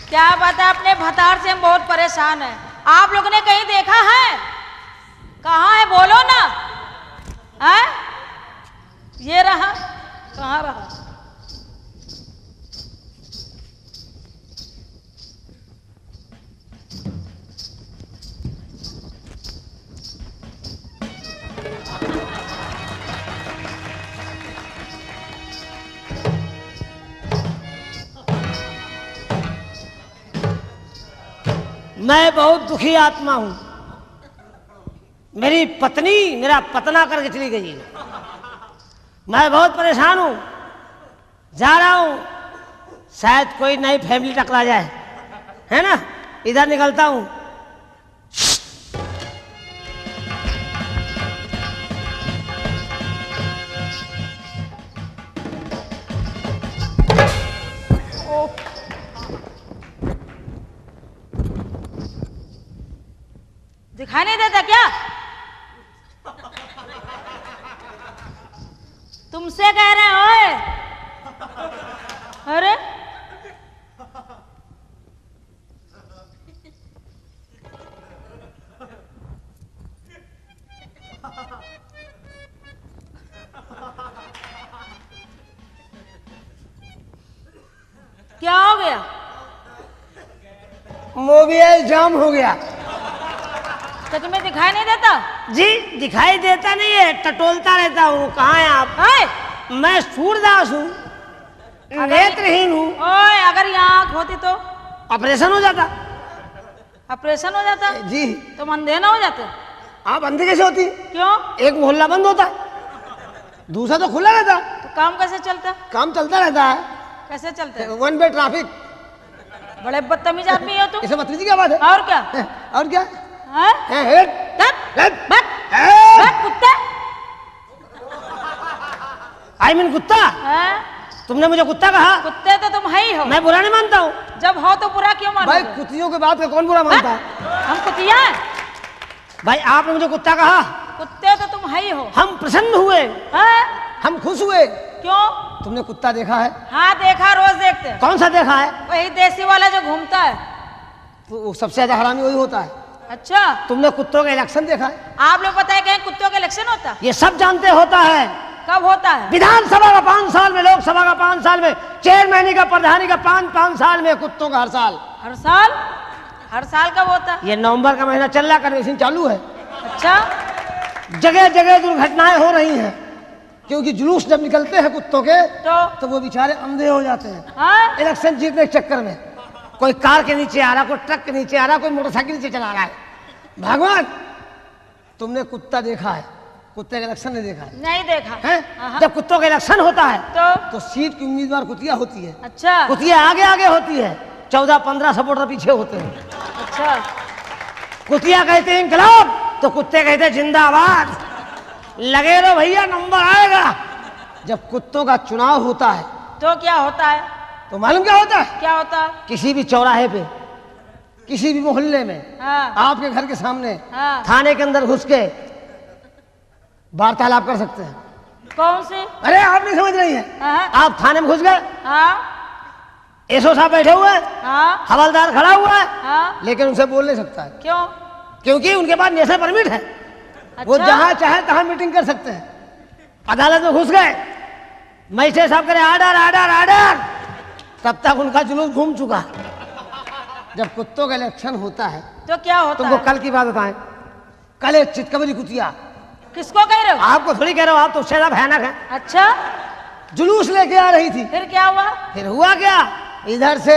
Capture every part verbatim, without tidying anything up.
क्या बात है, अपने भतार से हम बहुत परेशान हैं। आप लोगों ने कहीं देखा है? कहाँ है बोलो ना। है ये रहा, कहाँ रहा? मैं बहुत दुखी आत्मा हूं। मेरी पत्नी मेरा पतना करके चली गई। मैं बहुत परेशान हूं, जा रहा हूं, शायद कोई नई फैमिली टकरा जाए, है ना। इधर निकलता हूं। दिखाई नहीं देता क्या? तुमसे कह रहे हो। ओए अरे क्या हो गया? मोबाइल जाम हो गया। तो तुम्हें दिखाई नहीं देता? जी दिखाई देता नहीं है, टटोलता रहता हूँ। कहाँ है आप? है? मैं सूरदास हूँ, नेत्रहीन हूँ। ओए अगर यहाँ आँख होती तो ऑपरेशन हो जाता। ऑपरेशन हो जाता जी। तुम अंधे ना हो जाते? आप अंधे कैसे होती? क्यों? एक मोहल्ला बंद होता, दूसरा तो खुला रहता। तो काम कैसे चलता? काम चलता रहता है। कैसे चलते? One way traffic. बड़े बदतमीज आदमी हो तुम। इसे बदतमीजी क्या बात है? और क्या? और क्या? हाँ? है, हेड, बक, हेड, बक, हेड। बक, कुत्ता। आई मीन कुत्ता। हाँ? तुमने मुझे कुत्ता कहा? कुत्ते तो तुम है ही हो। मैं बुरा नहीं मानता हूँ। जब हो तो बुरा क्यों मानो? भाई कुत्तियों के बात का कौन बुरा मानता है? हम कुतिया हैं? भाई आपने मुझे कुत्ता कहा। कुत्ते तो तुम है ही हो। हम प्रसन्न हुए, हाँ? हम खुश हुए। क्यों? तुमने कुत्ता देखा है? हाँ देखा, रोज देखते हैं। कौन सा देखा है? वही देसी वाला जो घूमता है। तो वो सबसे ज्यादा हरामी वही होता है। अच्छा तुमने कुत्तों का इलेक्शन देखा है? आप लोग पता है कहीं कुत्तों का इलेक्शन होता? ये सब जानते होता है। कब होता है? विधानसभा का पांच साल में, लोकसभा का पांच साल में, चेयरमैनी का, प्रधानी का पांच पांच साल में, कुत्तों का हर साल। हर साल? हर साल कब होता है? ये नवंबर का महीना चल रहा, कन्वेंशन चालू है। अच्छा जगह जगह दुर्घटनाएं हो रही हैं, क्योंकि जुलूस जब निकलते हैं कुत्तों के तो तो वो बेचारे अंधे हो जाते हैं। हाँ? इलेक्शन जीतने के चक्कर में कोई कार के नीचे आ रहा, कोई ट्रक के नीचे आ रहा, कोई मोटरसाइकिल नीचे चला रहा है। भगवान तुमने कुत्ता देखा है? कुत्ते का इलेक्शन नहीं देखा है? नहीं देखा है? जब कुत्तों का इलेक्शन होता है तो तो सीट की उम्मीदवार कुतिया होती है। अच्छा कुतिया आगे आगे होती है, चौदह पंद्रह सपोर्टर पीछे होते हैं। अच्छा कुतिया कहते हैं इंकलाब, तो कुत्ते कहते हैं जिंदाबाद। लगे रहो भैया, नंबर आएगा। जब कुत्तों का चुनाव होता है तो क्या होता है? तो मालूम क्या होता है? क्या होता है? किसी भी चौराहे पे, किसी भी मोहल्ले में, हाँ आपके घर के सामने, हाँ थाने के अंदर घुस के वार्तालाप कर सकते हैं। कौन सी? अरे आप नहीं समझ रही हैं। हाँ आप थाने में घुस गए, हाँ एसओ साहब बैठे हुए हैं, हाँ हवलदार खड़ा हुआ है, हाँ लेकिन उनसे बोल नहीं सकता है। क्यों? क्योंकि उनके पास नेशनल परमिट है। अच्छा? वो जहां चाहे तहां मीटिंग कर सकते हैं। अदालत में घुस गए, मजिस्ट्रेट साहब करे आर्डर आर्डर आर्डर, तब तक उनका जुलूस घूम चुका। जब कुत्तों का इलेक्शन होता है तो क्या होता तुमको है? कल की बात बताएं। कल एक चितकबरी कुतिया, किसको कह रहे हो? आपको थोड़ी कह रहा हूं, आप तो उससे ज्यादा भयानक है, अच्छा जुलूस लेके आ रही थी। फिर क्या हुआ? फिर हुआ क्या, इधर से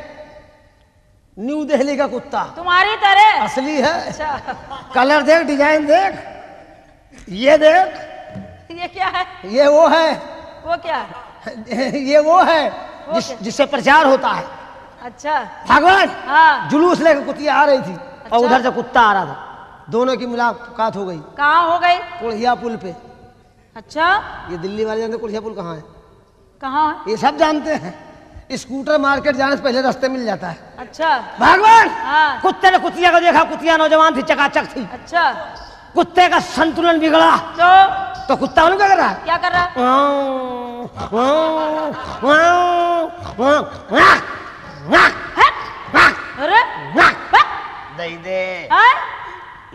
न्यू दिल्ली का कुत्ता, तुम्हारी तरह? असली है। अच्छा कलर देख, डिजाइन देख, ये देख, ये क्या है? ये वो है, वो क्या है? ये वो है वो जिस, क्या? जिससे प्रचार होता है। अच्छा भगवान हाँ जुलूस लेकर कुतिया आ रही थी अच्छा? और उधर से कुत्ता आ रहा था। दोनों की मुलाकात हो गई कहाँ हो गई? कुल्हिया पुल पे। अच्छा ये दिल्ली वाले जानते कुल्हिया पुल कहाँ है? कहाँ है? ये सब जानते हैं। स्कूटर मार्केट जाने से पहले रास्ते मिल जाता है। अच्छा भगवान हाँ कुत्ते ने कुतिया को देखा, कुतिया नौजवान थी, चकाचक थी। अच्छा कुत्ते का संतुलन बिगड़ा तो तो कुत्ता उन्हें क्या कर रहा है? क्या कर रहा है? वाव, वाव, वाव, वाव, वाव, वाव, वाव,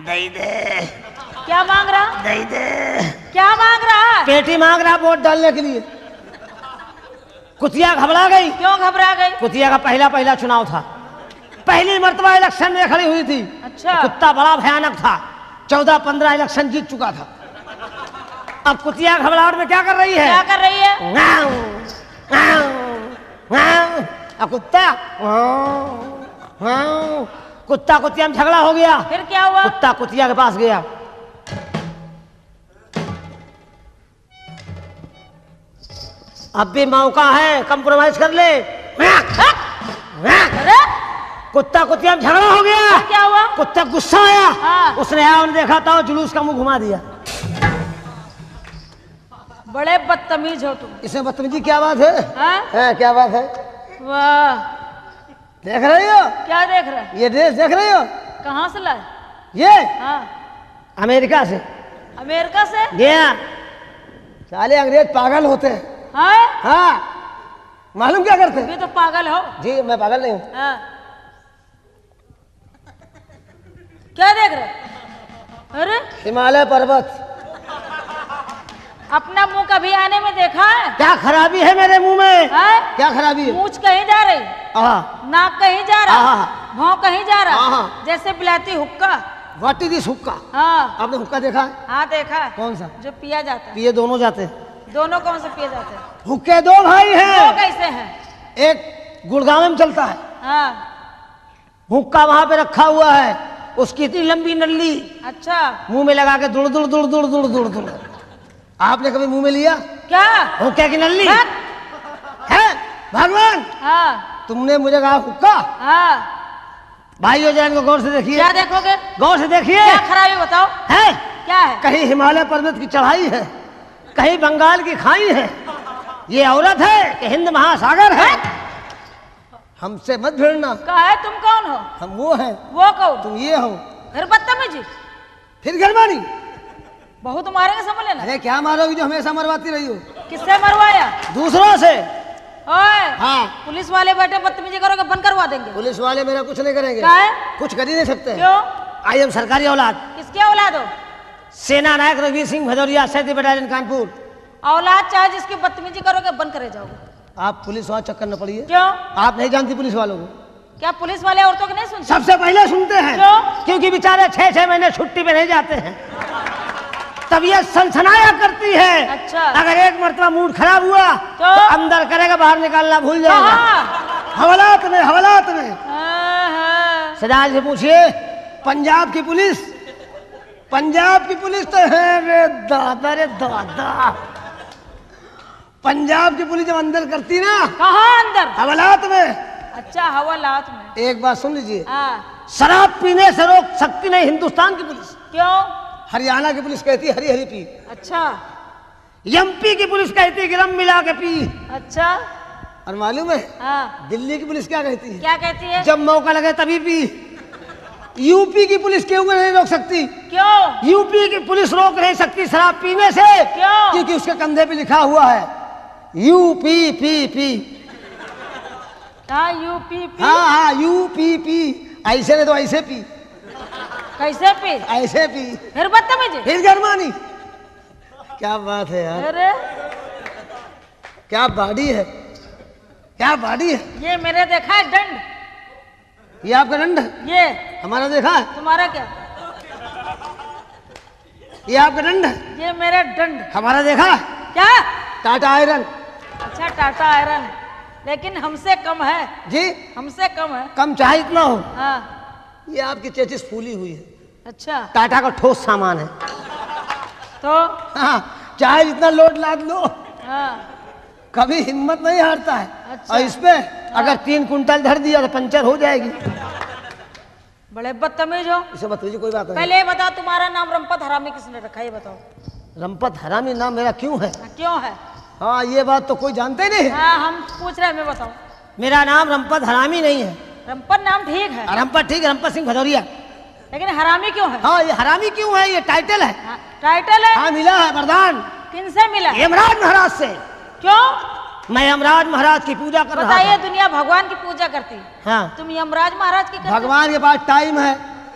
दही दे। क्या मांग रहा? दही दे। क्या मांग रहा है? पेटी मांग रहा वोट डालने के लिए। कुतिया घबरा गई। क्यों घबरा गई? कुतिया का पहला पहला चुनाव था, पहली मर्तबा इलेक्शन में खड़ी हुई थी। अच्छा। कुत्ता बड़ा भयानक था, चौदह पंद्रह इलेक्शन जीत चुका था। अब कुतिया घबराहट में क्या कर रही है? क्या कर रही है? गाँव, गाँव, गाँव। अब कुत्ता गाँव, कुत्ता कुतिया में झगड़ा हो गया। फिर क्या हुआ? कुत्ता कुतिया के पास गया। अब भी मौका है, कंप्रोमाइज कर ले। अरे कुत्ता कुतिया में झगड़ा हो गया। क्या हुआ? कुत्ता गुस्सा आया। हाँ। उसने आया, उन्हें देखा था, जुलूस का मुंह घुमा दिया। बड़े बदतमीज हो तुम। इसमें बदतमीजी क्या बात है? हाँ? है क्या बात है? वाह, देख रही हो? क्या देख रहा है? ये ड्रेस देख रही हो? कहाँ से लाए? ये हाँ, अमेरिका से। अमेरिका से? गया। साले अंग्रेज पागल होते हैं। हाँ? हाँ, मालूम क्या करते हैं? ये तो पागल हो। जी मैं पागल नहीं हूँ। हाँ। क्या देख रहे? अरे हिमालय पर्वत। अपना मुंह कभी आने में देखा है? क्या खराबी है मेरे मुंह में? हाँ? क्या खराबी है? मूंछ कहीं जा रही, हाँ। नाक कहीं जा रहा, हाँ। भौं कहीं जा रहा, हाँ। जैसे बिलाती हुक्का। व्हाट इज दिस हुक्का? हाँ आपने हुक्का देखा है? हाँ देखा है। कौन सा? जो पिया जाता है। पिए दोनों जाते हैं। दोनों कौन से पिए जाते हैं? हुक्के दो भाई दो हैं। कैसे हैं? एक गुड़गांव में चलता है, हाँ। हुक्का वहां पे रखा हुआ है, उसकी इतनी लंबी नल्ली, अच्छा। मुंह में लगा के दुड़ दुड़ दुड़ दुड़ दुड़ दुड़ दुड़। आपने कभी मुंह में लिया क्या? हुक्के की नल्ली? हाँ। है भगवान, हाँ तुमने मुझे कहा हुक्का। हाँ। भाइयों जैन को गौर से देखिए। क्या देखोगे? गौर से देखिए। क्या खराबी बताओ? है क्या है? कहीं हिमालय पर्वत की चढ़ाई है, कहीं बंगाल की खाई है, ये औरत है कि हिंद महासागर है। हमसे मत भिड़ना। कहा है तुम कौन हो? हम वो हैं। वो कौन? तुम ये हो। फिर बदतमीजी, फिर गरबानी। बहुत मारेंगे, समझ लेना। अरे क्या मारोगी जो हमेशा मरवाती रही हो? किससे मरवाया? दूसरों से। ओए, हाँ। पुलिस वाले बैठे बदतमीजी करोगे, बंद करवा देंगे। पुलिस वाले मेरा कुछ नहीं करेंगे। क्या है? कुछ कर ही नहीं सकते। क्यों? आई एम सरकारी औलाद। किसके औलाद हो? सेना नायक रघुवीर सिंह भदौरिया, सैंतीस बटालियन कानपुर। औलाद चाहे जिसकी बदतमीजी करोगे बंद करे जाओगे। आप पुलिस वाले चक्कर न पड़िए। क्यों? आप नहीं जानती पुलिस वालों को। क्या पुलिस वाले औरतों को नहीं सुनते? सबसे पहले सुनते हैं। क्यों? क्योंकि बेचारे छह छह महीने छुट्टी पे नहीं जाते हैं, तबीयत सनसनाया करती है। अच्छा। अगर एक मरतबा मूड खराब हुआ तो? तो अंदर करेगा, बाहर निकालना भूल जाएगा। कहाँ? हवालात में, हवालात में। हाँ, हाँ। सदाल से पूछिए, पंजाब की पुलिस, पंजाब की पुलिस तो है रे दादा रे दादा। पंजाब की पुलिस जब अंदर करती ना, कहाँ अंदर? हवालात में। अच्छा, हवालात में। एक बात सुन लीजिए, हाँ। शराब पीने से रोक सकती नहीं हिंदुस्तान की पुलिस। क्यों? हरियाणा की पुलिस कहती है हरी हरी पी। अच्छा। एमपी की पुलिस कहती है कि रम मिला के पी। अच्छा। और मालूम है हाँ। दिल्ली की पुलिस क्या कहती है? क्या कहती है? जब मौका लगे तभी पी। यूपी की पुलिस क्यों नहीं रोक सकती? क्यों? यूपी की पुलिस रोक नहीं सकती शराब पीने से। क्यों? क्योंकि उसके कंधे पे लिखा हुआ है यूपी पी पी। हाँ, यूपी पी। हाँ हाँ यूपी पी। ऐसे नहीं तो ऐसे पी। कैसे पी? ऐसे पी। फिर बदतमीजी, फिर गरमानी। क्या बात है यार, अरे क्या बॉडी है, क्या बॉडी है। ये मेरे देखा है दंड। ये आपका दंड है? ये हमारा देखा है? तुम्हारा क्या? ये आपका दंड है? ये मेरा दंड। हमारा देखा है? क्या? टाटा आयरन। अच्छा, टाटा आयरन, लेकिन हमसे कम है। जी हमसे कम है। कम चाहे इतना हो। हाँ। ये आपकी चेचिस फूली हुई है। अच्छा, टाटा का ठोस सामान है। तो हाँ, चाहे जितना लोड लाद लो, हाँ। कभी हिम्मत नहीं हारता है। अच्छा। और इस पे अगर तीन कुंटल धर दिया तो पंचर हो जाएगी। बड़े बदतमीज हो। इसे बताइए, कोई बात नहीं। पहले ये बताओ, तुम्हारा नाम रंपत हरामी किसने रखा? ये बताओ। रंपत हरामी नाम मेरा क्यों है? हाँ, क्यों है? हाँ, ये बात तो कोई जानते ही नहीं। हाँ, हम पूछ रहे हैं, हमें बताओ। मेरा नाम रंपत हरामी नहीं है। रंपत नाम ठीक है, रंपत ठीक है, रंपत सिंह भदौरिया। लेकिन हरामी क्यों है? हाँ, ये हरामी क्यों है? ये टाइटल है। हाँ, टाइटल है। हाँ, मिला है वरदान। किनसे मिला? यमराज महाराज से। क्यों? मैं यमराज महाराज की पूजा कर रहा बताइए, था। दुनिया भगवान की पूजा करती है, हाँ, तुम यमराज महाराज की करते हो? भगवान के पास टाइम है,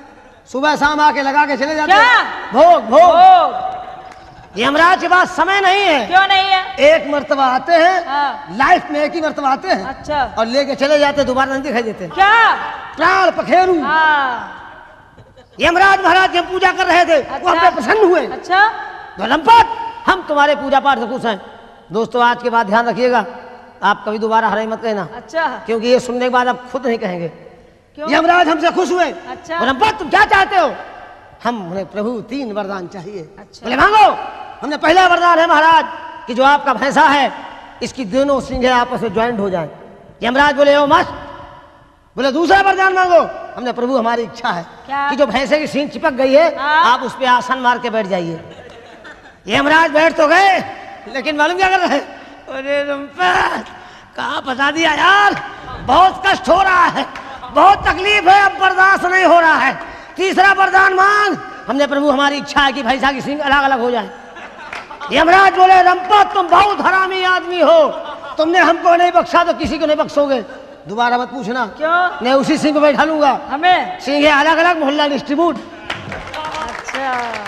सुबह शाम आके लगा के चले जाते क्या? हैं। भोग भोग भोग। यमराज के पास समय नहीं है। क्यों नहीं है? एक मर्तबा आते हैं, हाँ। लाइफ में एक ही मर्तबा आते हैं। अच्छा। और लेके चले जाते हैं, दोबारा नहीं दिखाई देते। क्या? प्राण पखेरु। हाँ। यमराज महाराज की हम पूजा कर रहे थे, वो हम पे प्रसन्न हुए। अच्छा। तो लंपट, हम तुम्हारे पूजा पाठ से खुश हैं। दोस्तों आज के बाद ध्यान रखिएगा, आप कभी दोबारा हराई मत कहना, अच्छा। क्योंकि ये सुनने के बाद आप खुद नहीं कहेंगे। क्यों? यमराज हमसे खुश हुए। अच्छा। बोले लंपट तुम क्या चाहते हो? हम बोले प्रभु तीन वरदान चाहिए। अच्छा। बोले मांगो। हमने पहला वरदान है महाराज कि जो आपका भैंसा है इसकी दोनों सिंगे आपस में ज्वाइंट हो जाएं। यमराज बोले ओ मस्त। बोले दूसरा वरदान मांगो। हमने प्रभु हमारी इच्छा है क्या? कि जो भैंसे की सींग चिपक गई है, हाँ। आप उस पे आसन मार के बैठ जाइए। यमराज बैठ तो गए, लेकिन मालूम क्या कर रहे हैं? अरे लंपट, कहाँ फंसा दिया यार, बहुत कष्ट हो रहा है, बहुत तकलीफ है, अब बर्दाश्त नहीं हो रहा है। तीसरा वरदान मांग। हमने प्रभु हमारी इच्छा है कि भैंसा की सींग अलग अलग हो जाए। यमराज बोले लंपट तुम बहुत हरामी आदमी हो, तुमने हमको नहीं बख्शा तो किसी को नहीं बख्शोगे। दोबारा मत पूछना। क्यों? मैं उसी सिंह पे बैठा लूंगा। हमें सिंगे अलग अलग, मोहल्ला डिस्ट्रीब्यूट। अच्छा।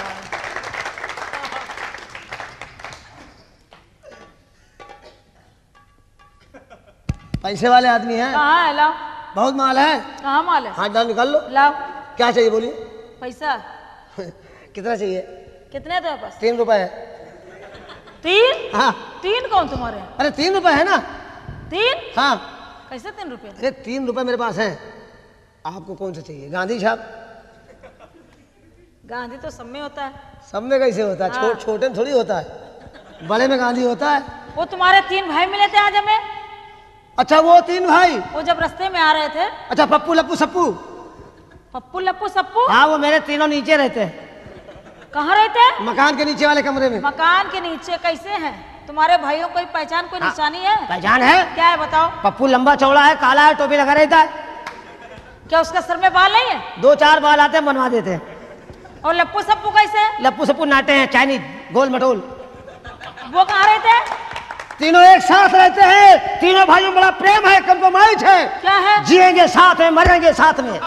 पैसे वाले आदमी हैं, कहाँ है? लाओ। बहुत माल है। कहाँ माल है? हाथ डाल निकाल लो। लाओ क्या चाहिए बोलिए? पैसा। कितना चाहिए? कितने तुम्हारे पास? तीन रुपए है। तीन? हाँ। तीन कौन तुम्हारे? अरे तीन रुपए है ना। तीन? हाँ। कैसे तीन रुपए? अरे तीन रुपए मेरे पास है। आपको कौन सा चाहिए? गांधी साहब? गांधी तो सब में होता है। सब में कैसे होता है? हाँ। छोट छोटे में थोड़ी होता है, बड़े में गांधी होता है। वो तुम्हारे तीन भाई मिले थे आज हमें। अच्छा वो तीन भाई। वो जब रास्ते में आ रहे थे। अच्छा पप्पू लप्पू सप्पू। पप्पू लप्पू सप्पू। हाँ वो मेरे तीनों नीचे रहते हैं, कहाँ रहते हैं? मकान के नीचे वाले कमरे में। मकान के नीचे। कैसे हैं तुम्हारे भाइयों? कोई पहचान, कोई हाँ। निशानी है? पहचान है। क्या है बताओ? पप्पू लंबा चौड़ा है, काला है, टोपी लगा रहता है। क्या उसका सर में बाल नहीं है? दो चार बाल आते हैं, बनवा देते हैं। और लप्पू सप्पू कैसे है? लप्पू सप्पू नाटे हैं, चाइनीज गोल मटोल। वो कहाँ रहते हैं? तीनों एक साथ रहते हैं। तीनों भाइयों में बड़ा प्रेम है, कंप्रोमाइज है। क्या है? जिएंगे साथ में, मरेंगे साथ में।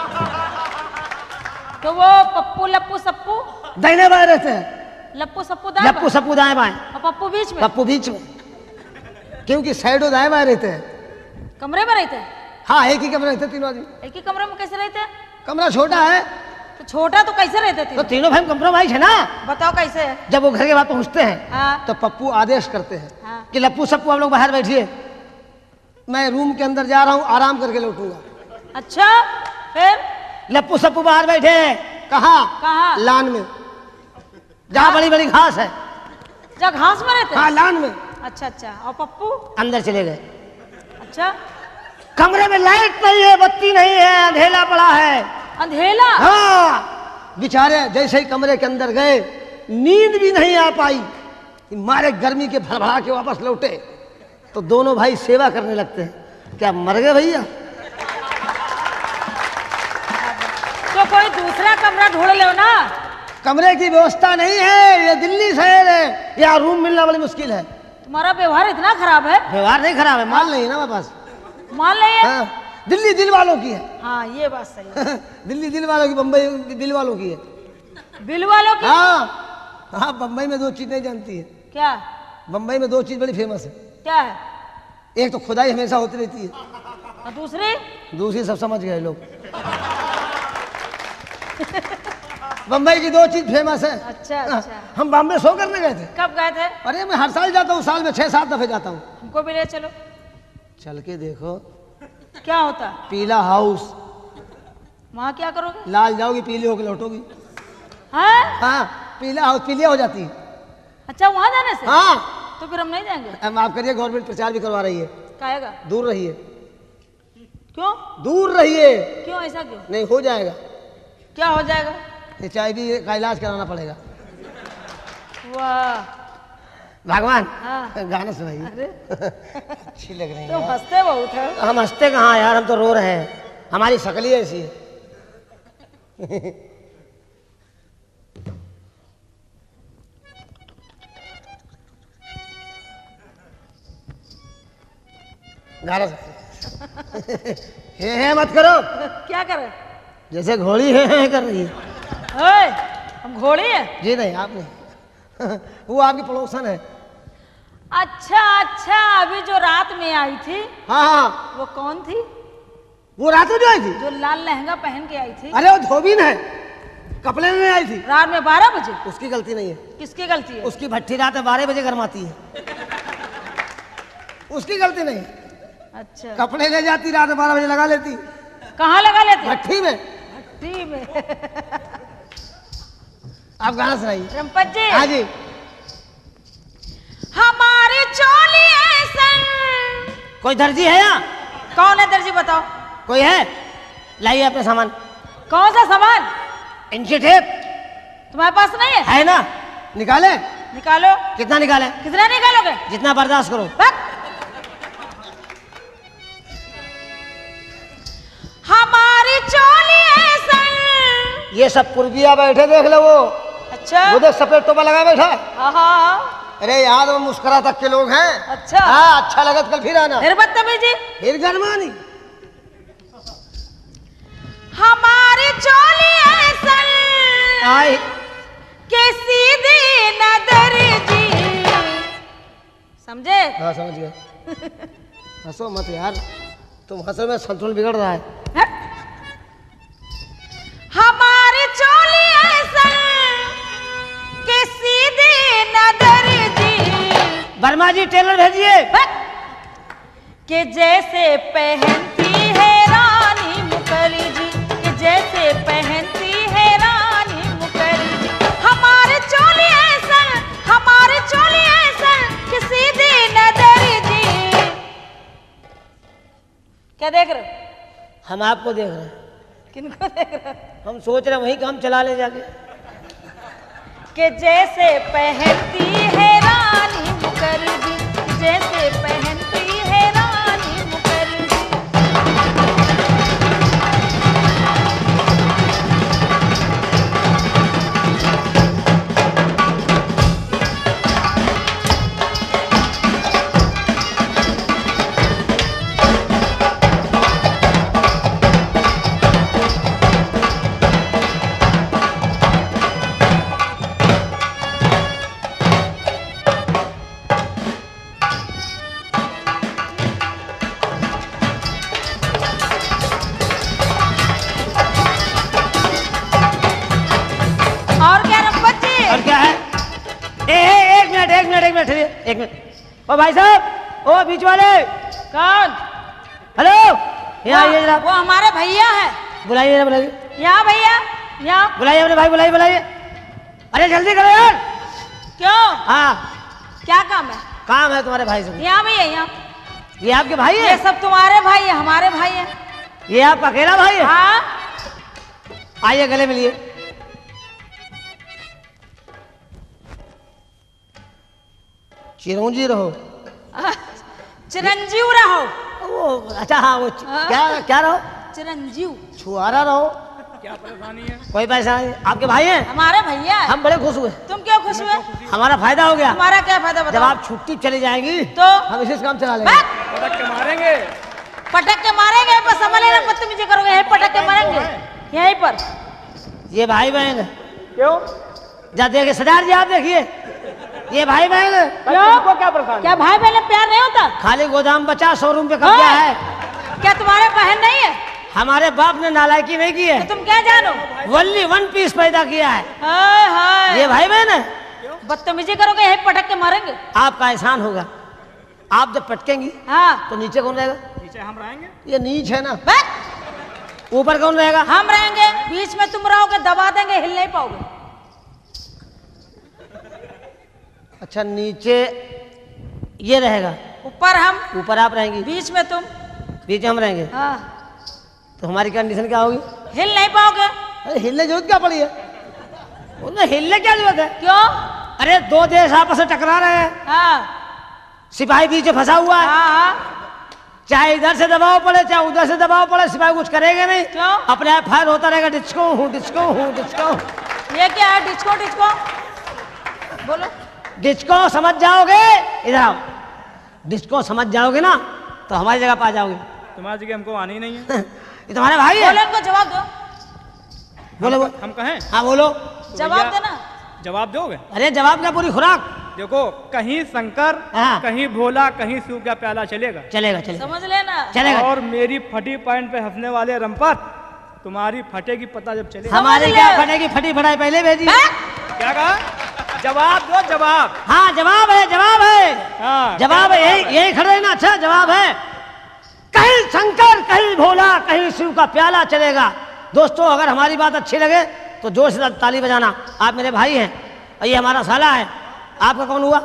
तो वो पप्पू लप्पू सप्पू दाहिने बाएं रहते हैं। लप्पू सप्पू दाएं लप्पू बाएं? सप्पू दाएं बाएं, और पप्पू बीच में? पप्पू बीच में, क्योंकि साइडों दाएं बाएं रहते हैं। कमरे में रहते हैं? हाँ एक ही कमरे रहते हैं तीनों आदमी। एक ही कमरे में कैसे रहते हैं? कमरा छोटा है तो छोटा तो कैसे रहते थे? तो तीनों भाई कंप्रोमाइज है ना। बताओ कैसे है? जब वो घर के बाद पहुंचते हैं हाँ। तो पप्पू आदेश करते हैं हाँ। कि लप्पू सप्पू आप लोग बाहर बैठिए, मैं रूम के अंदर जा रहा हूँ, आराम करके लौटूंगा। अच्छा फिर? लप्पू सप्पू बाहर बैठे हैं। कहाँ? कहाँ? लान में, जहाँ बड़ी बड़ी घास है। जहाँ घास में रहते हैं? हाँ लान में। अच्छा अच्छा। और पप्पू? अंदर चले गए। अच्छा। कमरे में लाइट नहीं है, बत्ती नहीं है, अंधेला पड़ा है। अंधेला? हाँ। बेचारे जैसे ही कमरे के अंदर गए, नींद भी नहीं आ पाई, मारे गर्मी के भड़बड़ा के वापस लौटे तो दोनों भाई सेवा करने लगते हैं। क्या मर गए भैया? तो कोई दूसरा कमरा ढूंढ लो ना। कमरे की व्यवस्था नहीं है, ये दिल्ली शहर है, यहाँ रूम मिलना बड़ी मुश्किल है। तुम्हारा व्यवहार इतना खराब है। व्यवहार नहीं खराब है, माल नहीं है ना मेरे पास। मान नहीं है? हाँ, दिल्ली दिल वालों की है। हाँ ये बात सही है। दिल्ली दिल वालों की, बम्बई दिल वालों की है। बिल वालों की? हाँ हाँ, बम्बई में दो चीज नहीं जानती है। क्या? बम्बई में दो चीज बड़ी फेमस है। क्या है? एक तो खुदाई हमेशा होती रहती है, और दूसरी? दूसरी सब समझ गए लोग। बम्बई की दो चीज फेमस है। अच्छा अच्छा। हम बॉम्बे शो करने गए थे। कब गए थे? अरे मैं हर साल जाता हूँ, साल में छह सात दफे जाता हूँ। हमको भी ले चलो। चल के देखो। क्या होता? पीला हाउस। वहाँ क्या करोगे? लाल जाओगी, पीली होकर लौटोगी। हाँ? हाँ, पीला हाउस पीलिया हो जाती है। अच्छा वहाँ जाने से? हाँ। तो फिर हम नहीं जाएंगे। अब माफ करिए, गवर्नमेंट प्रचार भी करवा रही है। कहेगा? दूर रहिए। क्यों? दूर रहिए। क्यों? ऐसा क्यों? नहीं हो जाएगा, क्या हो जाएगा? एच आई वी का इलाज कराना पड़ेगा। वाह भगवान। हाँ। गाना सुनाइए। अरे अच्छी लग रही तो है। हंसते बहुत है। हम हंसते कहाँ यार, हम तो रो रहे हैं, हमारी शक्ल ही ऐसी है। गाना हे हे मत करो, क्या करे? जैसे घोड़ी है, है कर रही है। ओए, हम घोड़ी है? जी नहीं, आप नहीं। वो आपकी पड़ोसन है। अच्छा अच्छा, अभी जो रात में आई थी। हाँ हाँ। वो कौन थी? वो रात में जो आई थी, जो लाल लहंगा पहन के आई थी। अरे वो धोबीन है, कपड़े में आई थी। रात में बारह बजे? उसकी गलती नहीं है। किसकी गलती है? उसकी भट्टी रात में बारह बजे गरमाती है, उसकी गलती नहीं। अच्छा, कपड़े ले जाती रात में बारह बजे लगा लेती। कहाँ लगा लेती? भट्टी में। भट्टी में। आप गाना सुनाइए। रमपत जी। हाँ जी। हमारी चोली ऐसन। कोई दर्जी है यहाँ? कौन है दर्जी बताओ? कोई है? लाइए अपने सामान। कौन सा सामान? इंची टेप तुम्हारे पास नहीं है? है ना, निकाले। निकालो। कितना निकाले? कितना निकालोगे? जितना बर्दाश्त करो। बक। हमारी चोली ऐसन। ये सब पुरबिया बैठे देख लो। वो अच्छा, वो देख सफेद टोपा लगा बैठा है। हाँ। अरे यार वो मुस्कुरा तक के लोग हैं। अच्छा हाँ, अच्छा लगा तो कल फिर आना। फिर बदतमीजी। फिर गरमानी। हमारी चोली ऐसन आई के सीधी नजर जी। समझे? हाँ समझ गया। हंसो मत यार, तुम हंसो में संतुलन बिगड़ रहा है। है? हमारी चोली ऐसन के सीधी नजर जी। वर्मा जी टेलर भेजिए। है? कि जैसे पहनती है रानी मुखर्जी, कि जैसे पहनती है रानी मुखर्जी। हमारे चोली ऐसन, हमारे चोली ऐसन कि सीधी नजर जी। क्या देख रहे हो? हम आपको देख रहे हैं। किनको देख रहे हो? हम सोच रहे हैं वही काम चला ले जाके। कि जैसे पहनती है रानी मुखर्जी, जैसे पहनती है रानी मुखर्जी। एक मिनट। ओ भाई साहब, ओ बीच वाले। कौन? हेलो, यहाँ आइए जरा। वो हमारे भैया है। बुलाइए ना, बुलाइए। यहाँ भैया, यहाँ बुलाइए अपने भाई, बुलाइए बुलाइए। अरे जल्दी करो यार। क्यों? हाँ, क्या काम है? काम है तुम्हारे भाई से। यहाँ भैया, यहाँ। ये आपके भाई है? ये सब तुम्हारे भाई है, हमारे भाई है। ये आपका अकेला भाई है? हाँ। आइए गले मिलिए। चिरंजी रहो। चिरंजीव रहो। वो अच्छा, हाँ वो हाँ? क्या क्या रहो? चिरंजीव। छुआरा रहो। क्या परेशानी है? कोई परेशानी नहीं। आपके भाई हैं? हमारे भैया है। हम बड़े खुश हुए। तुम क्यों खुश हुए? हमारा फायदा हो गया। हमारा क्या फायदा बताओ? जब आप छुट्टी चली जाएंगी तो हम इसी से काम चला लेंगे। पटक के मारेंगे। पटक के मारेंगे? पर समझ लेना, बदतमीजी करोगे, यहीं पटक के मारेंगे, यहीं पर। ये भाई बहन है। क्यों? जा देखिए सरदार जी, आप देखिए ये भाई बहन है। क्यों? क्या परेशानी? क्या भाई बहन में प्यार नहीं होता? खाली गोदाम बचा, शोरूम पे कब्जा हाँ? है। क्या तुम्हारे बहन नहीं है? हमारे बाप ने नालायकी नहीं की है। तो तुम क्या जानो? वनली वन पीस पैदा किया है। हाय हाय। ये भाई बहन है। बदतमीजी करोगे, यहीं पटक के मारेंगे। आपका एहसान होगा। आप जब पटकेंगी हाँ। तो नीचे कौन रहेगा? नीचे हम रहेंगे। ये नीच है ना। बस ऊपर कौन रहेगा? हम रहेंगे। बीच में तुम रहोगे, दबा देंगे, हिल नहीं पाओगे। अच्छा, नीचे ये रहेगा, ऊपर हम, ऊपर आप रहेंगी, बीच में तुम। बीच में हम रहेंगे। हाँ। तो हमारी कंडीशन क्या होगी? हिल नहीं पाओगे। अरे हिलने जरूरत क्या पड़ी है? उन्हें हिलने क्या जरूरत है? क्यों? अरे दो देश आपस में टकरा रहे हैं, हाँ सिपाही बीच में फंसा हुआ है। हाँ हाँ। चाहे इधर से दबाव पड़े चाहे उधर से दबाव पड़े, सिपाही कुछ करेंगे नहीं। क्यों? अपने आप फायर होता रहेगा। डिस्को हूँ, डिस्को हूँ, डिस्को। ये क्या है? डिस्को डिस्को बोलो। डिस्को समझ जाओगे, इधर आओ। डिस्को समझ जाओगे ना तो हमारी जगह पा जाओगे। तुम्हारी जगह हमको आनी ही नहीं है। ये तुम्हारे भाई है? बोलो, इनको जवाब दो। बोलो बोलो। हम कहें? हाँ बोलो। जवाब भैया, देना। जवाब दोगे? अरे जवाब क्या, पूरी खुराक। देखो, कहीं शंकर, हाँ। कहीं भोला, कहीं शिव का प्याला चलेगा। चलेगा चलेगा समझ लेना। चलेगा। और मेरी फटी पैंट पे हंसने वाले रंपत, तुम्हारी फटेगी पता जब चलेगा। हमारी समझ क्या ले। फटेगी, फटी फटाई पहले भेजी। हैं? क्या कहा? जवाब दो, जवाब। हाँ जवाब है, जवाब है, हाँ, जवाब है, क्या यही यही खड़े हैं ना। अच्छा जवाब है, कहीं शंकर, कहीं भोला, कहीं शिव का प्याला चलेगा। दोस्तों अगर हमारी बात अच्छी लगे तो जोर से ताली बजाना। आप मेरे भाई हैं और ये हमारा साला है। आपका कौन हुआ?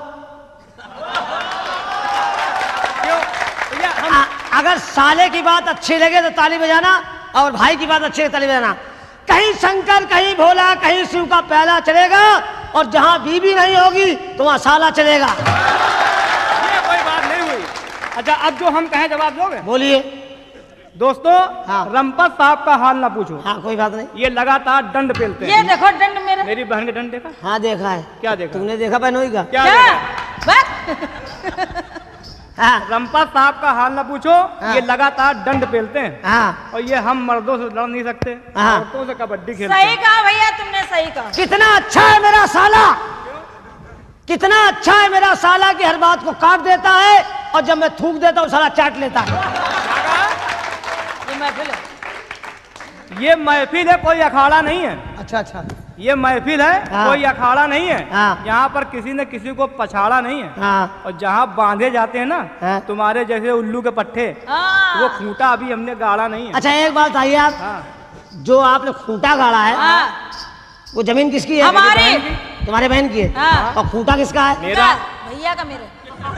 क्यों? भैया हम आ, अगर साले की बात अच्छी लगे तो ताली बजाना, और भाई की बात अच्छी लगे ताली बजाना। कहीं शंकर, कहीं भोला, कहीं शिव का प्याला चलेगा, और जहां बीबी नहीं होगी तो वहां साला चलेगा। ये कोई बात नहीं हुई। अच्छा, अब जो हम कहें जवाब दोगे? बोलिए। दोस्तों, हाँ। रंपत साहब का हाल ना पूछो। हाँ कोई बात नहीं। ये लगातार दंड पेलते ये हैं। देखो दंड मेरा। मेरी बहन के दंड देखा? हाँ देखा है। क्या देखा? तुमने देखा बहनोई का? क्या क्या? देखा? बस। हाँ रंपत साहब का हाल ना पूछो। हाँ। ये लगातार दंड पेलते हैं, हाँ और ये हम मर्दों से लड़ नहीं सकते, हाँ। औरतों से कबड्डी खेलते सही हैं। कहा भैया, तुमने सही कहा। कितना अच्छा है मेरा साला, कितना अच्छा है मेरा साला कि हर बात को काट देता है, और जब मैं थूक देता हूँ साला चाट लेता है। क्या कहा? ये महफिल है। ये महफिल है, कोई अखाड़ा नहीं है। अच्छा अच्छा। ये महफिल है, हाँ। कोई अखाड़ा नहीं है। हाँ। यहाँ पर किसी ने किसी को पछाड़ा नहीं है। हाँ और जहाँ बांधे जाते हैं ना, हाँ। तुम्हारे जैसे उल्लू के पट्टे, हाँ। वो खूंटा अभी हमने गाड़ा नहीं है। अच्छा एक बात बताइए आप, हाँ। जो आपने खूंटा गाड़ा है हाँ। वो जमीन किसकी है? हमारी। तुम्हारे बहन की है। हाँ। और खूंटा किसका है? मेरा। भैया का मेरे।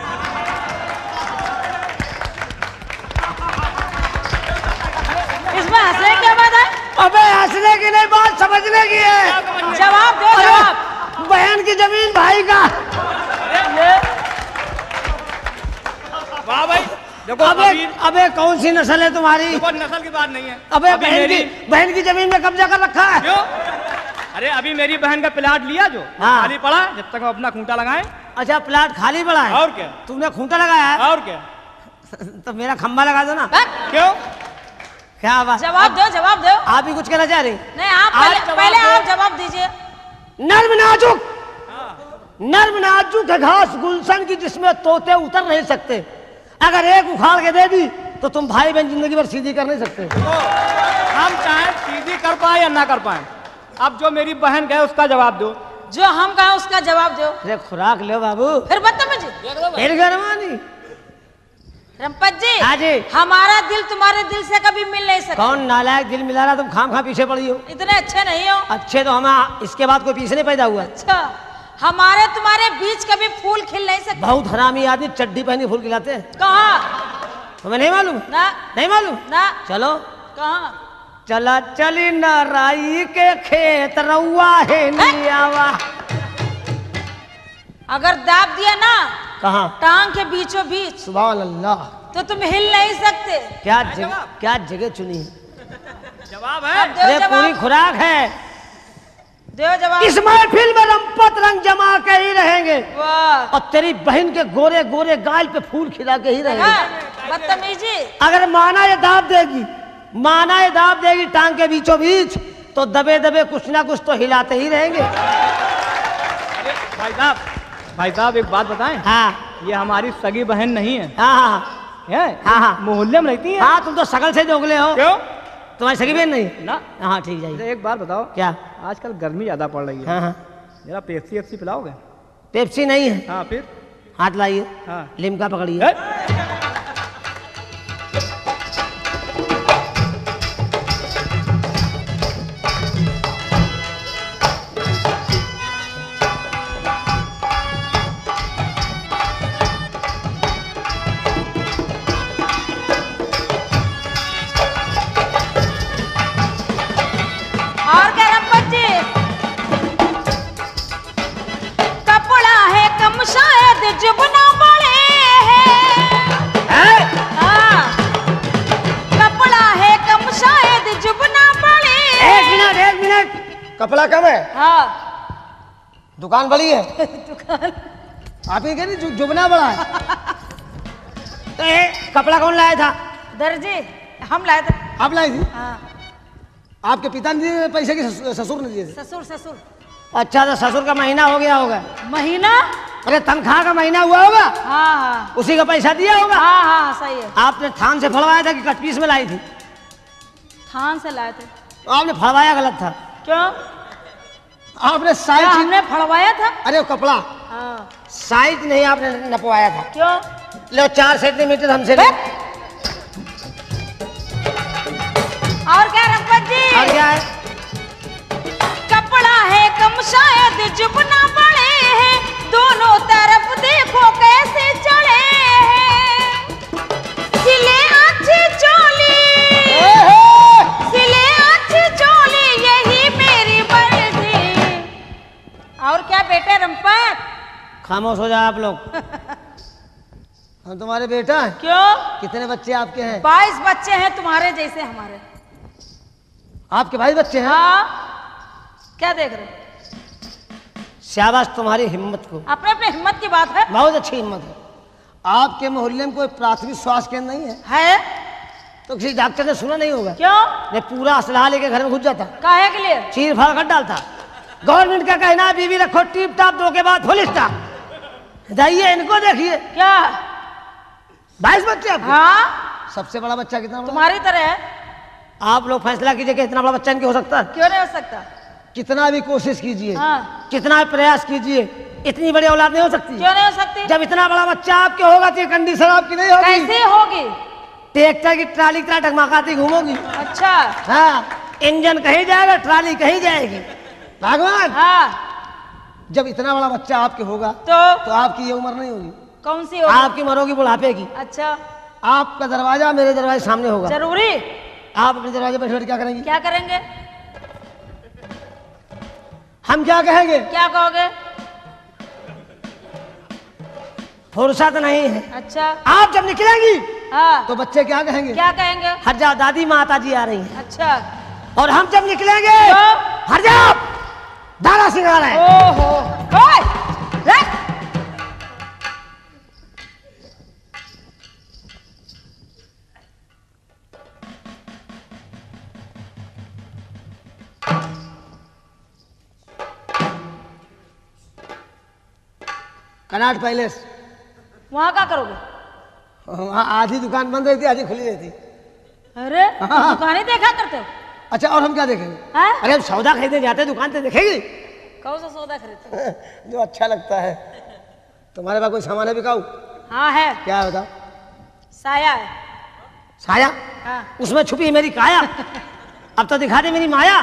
इसमें हंसने की क्या बात है? अबे हंसने की नहीं, बात समझने की है। जवाब दो, अरे, जवाब। बहन की जमीन भाई का। वाह भाई, देखो अबे अभी अबे कौन सी नस्ल है तुम्हारी? देखो, नस्ल की बात नहीं है। अबे अभी बहन मेरी- की बहन की जमीन में कब्जा कर रखा है। क्यों? अरे अभी मेरी बहन का प्लाट लिया जो, हाँ। खाली पड़ा, जब तक हम अपना खूंटा लगाए। अच्छा प्लाट खाली पड़ा है, और क्या? तुमने खूंटा लगाया है? और क्या? तो मेरा खंबा लगा दो ना। बस। क्यों? क्या बात? जवाब दो, जवाब दो। आप भी कुछ कहना चाह रही? नहीं, आप आज पहले जवाब पहले दो। आप जवाब दीजिए। नर्म नाजुक, नर्म नाजुक है घास गुलशन की, जिसमें तोते उतर नहीं सकते। अगर एक उखाड़ के दे दी तो तुम भाई बहन जिंदगी भर सीधी कर नहीं सकते। तो हम चाहे सीधी कर पाए या ना कर पाए, अब जो मेरी बहन कहे उसका जवाब दो। जो हम कहा उसका जवाब दो। अरे खुराक लो बाबू, फिर बदतमीजी। फिर गरमानी। रंपत जी, हाँ जी। हमारा दिल तुम्हारे दिल से कभी मिल नहीं सकता। कौन नालायक दिल मिला रहा, तुम खाम खा पीछे पड़ी हो। इतने अच्छे नहीं हो। अच्छे तो हम, इसके बाद कोई पीछे नहीं पैदा हुआ। अच्छा, हमारे तुम्हारे बीच कभी फूल खिल नहीं सकते। बहुत हरामी आदमी चड्डी पहनी फूल खिलाते हैं। कहाँ? तुम्हें नहीं मालूम? ना नहीं मालूम? ना। चलो। कहाँ? चला चली नाराई के खेत रउआ है नियावा। अगर दाब दिया ना कहाँ? टांग के बीचों बीच, सुभान अल्लाह। तो तुम हिल नहीं सकते। क्या जगह, क्या जगह चुनी है। जवाब अब है। दो अरे पूरी जवाब, खुराक है। दो जवाब। इस महफिल में रंपत रंग जमा के ही रहेंगे, वाह, और तेरी बहन के गोरे गोरे गाल पे फूल खिला के ही रहेंगे। देखा? बदतमीजी। अगर माना ये दाब देगी, माना ये दाब देगी टांग के बीचों बीच, तो दबे दबे कुछ ना कुछ तो हिलाते ही रहेंगे। भाई साहब, भाई साहब एक बात बताएं, हाँ ये हमारी सगी बहन नहीं है, हाँ हाँ है? हाँ, हाँ। मोहल्ले में रहती है। हाँ, तुम तो सकल से दोगले हो। क्यों? तुम्हारी सगी बहन नहीं? ना। हाँ ठीक जाइए। अच्छा, एक बात बताओ, क्या? आजकल गर्मी ज्यादा पड़ रही है, हाँ हाँ। जरा पेप्सी एप्सी पिलाओगे? पेप्सी नहीं है? हाँ फिर? हाथ लाइए, हाँ। लिमका पकड़िए। है? और क्या रंपत जी? कपड़ा है कम शायद जुबना बड़े हैं। हाँ, कपड़ा है कम शायद जुबना बड़े। एक मिनट एक मिनट, कपड़ा कम है, हाँ, दुकान बड़ी है। दुकान आप ही कह रही जु, जुबना बड़ा है। तो ये कपड़ा कौन लाया था? दर्जी हम लाए थे। आप लाई थी? हाँ, आपके पिता ने दिए पैसे कि ससुर ससुर ने दिए थे? ससुर ससुर। अच्छा, तो ससुर का महीना हो गया होगा। महीना? अरे तनख्वाह का महीना हुआ होगा, हाँ हाँ उसी का पैसा दिया होगा। हाँ हाँ सही है। आपने थान से फड़वाया था कि कटपीस में लाई थी? थान से लाए थे। तो आपने फड़वाया गलत था। क्यों? आपने क्या साइज हमने फड़वाया था? अरे वो कपड़ा हाँ। साइज नहीं आपने नपवाया था। क्यों? लो चार सेंटीमीटर हमसे ले। और क्या रंपत जी? और क्या है? कपड़ा है कम शायद जुबना बड़े हैं, दोनों तरफ देखो कैसे चढ़े हैं। सिले अच्छी चोली, सिले अच्छी चोली यही मेरी मर्जी। और क्या बेटे रंपत? खामोश हो जाए आप लोग। हम तुम्हारे बेटा हैं। क्यों? कितने बच्चे आपके हैं? बाईस बच्चे हैं तुम्हारे जैसे हमारे। आपके भाई बच्चे हैं? हाँ, क्या देख रहे हो? शाबाश तुम्हारी हिम्मत को। अपने अपने हिम्मत की बात है। बहुत अच्छी हिम्मत है। आपके मोहल्ले में कोई प्राथमिक स्वास्थ्य केंद्र नहीं है? है तो किसी डॉक्टर ने सुना नहीं होगा? क्यों? ने पूरा असलहा लेके घर में घुस जाता, काहे के लिए? चीर फाड़ कर डालता। गवर्नमेंट का कहना है बीवी रखो टीप टाप, दो के बाद फुल स्टॉप। जाइए इनको देखिए, क्या? बाईस बच्चे आपके? हाँ, सबसे बड़ा बच्चा कितना बड़ा? तुम्हारी तरह है। आप लोग फैसला कीजिए कि इतना बड़ा बच्चा इनके हो सकता है? क्यों नहीं हो सकता? कितना भी कोशिश कीजिए, हाँ। कितना भी प्रयास कीजिए, इतनी बड़ी औलाद नहीं हो सकती। क्यों नहीं हो सकती? जब इतना बड़ा बच्चा आपके होगा तो ये कंडीशन आपकी नहीं होगी। कैसे होगी? ट्रैक्टर की ट्राली की तरह डगमगाती घूमोगी। अच्छा। हाँ, इंजन कहीं जाएगा, ट्राली कहीं जाएगी। भगवान, हाँ, जब इतना बड़ा बच्चा आपके होगा तो तो आपकी ये उम्र नहीं होगी। कौन सी होगी? आपकी मरोगी बुढ़ापे की। अच्छा, आपका दरवाजा मेरे दरवाजे सामने होगा। जरूरी? आप अपने दरवाजे बैठे बैठे क्या करेंगे? क्या करेंगे? हम क्या कहेंगे? क्या कहोगे? फुर्सत नहीं है। अच्छा। आप जब निकलेंगी हाँ, तो बच्चे क्या कहेंगे? क्या कहेंगे? हट जाओ, दादी माता जी आ रही हैं। अच्छा। और हम जब निकलेंगे तो? हट जाओ, दादा सिंह आ रहे हैं। ओहो, ओए, रख। कनाट पैलेस। वहाँ क्या करोगे? वहाँ आधी दुकान बंद रहती, आधी खुली रहती। अरे दुकानें देखा करते हो? अच्छा, और हम क्या देखेंगे? हाँ? अरे हम सौदा खरीदने जाते हैं, दुकान से देखेगी? कौन सा सौदा खरीदते हो? जो अच्छा लगता है। तुम्हारे पास कोई सामान है बिकाऊ? हाँ है। क्या है बताओ? साया है। साया? हाँ। उसमें छुपी है मेरी काया। अब तो दिखा दे मेरी माया।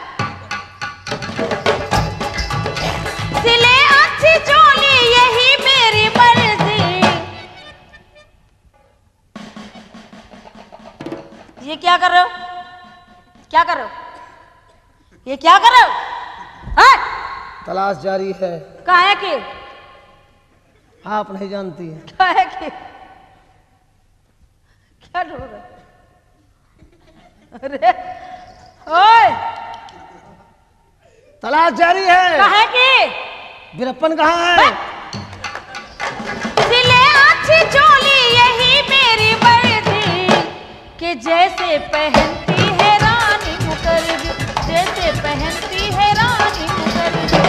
सिले अच्छी चोली यही मेरी मर्जी। ये क्या कर रहे हो? क्या कर रहे हो? ये क्या कर रहे हो? हाँ? तलाश जारी है। काहे की? आप नहीं जानती है। काहे की? क्या ढूंढ रहे हो? अरे ओए, तलाश जारी है। काहे की? वीरप्पन कहाँ है? सिले अच्छी चोली यही मेरी मर्जी, कि जैसे पहनती है रानी मुखर्जी, जैसे पहनती है रानी मुखर्जी।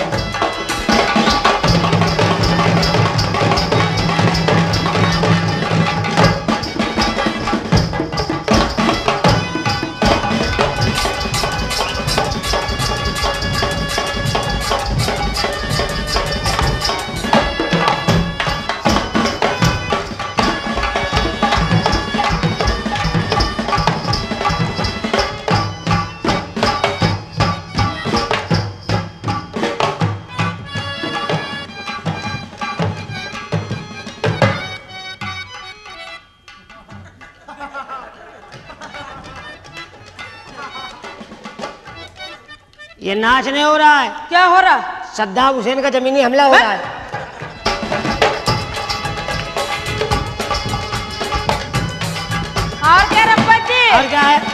ये नाच नहीं हो रहा है। क्या हो रहा? सद्दाम हुसैन का जमीनी हमला हो रहा है। और क्या रंपत जी? और क्या है?